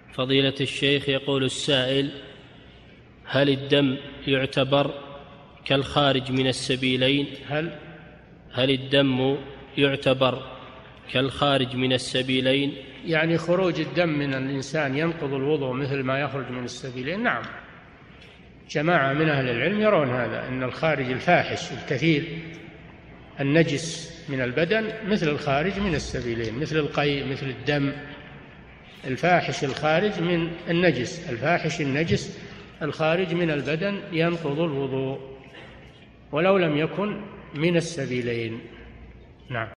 فضيلة الشيخ، يقول السائل: هل الدم يعتبر كالخارج من السبيلين؟ هل الدم يعتبر كالخارج من السبيلين؟ يعني خروج الدم من الإنسان ينقض الوضوء مثل ما يخرج من السبيلين؟ نعم، جماعة من أهل العلم يرون هذا، أن الخارج الفاحش الكثير النجس من البدن مثل الخارج من السبيلين، مثل القيء، مثل الدم. الفاحش الخارج من النجس، الفاحش النجس الخارج من البدن ينقض الوضوء ولو لم يكن من السبيلين. نعم.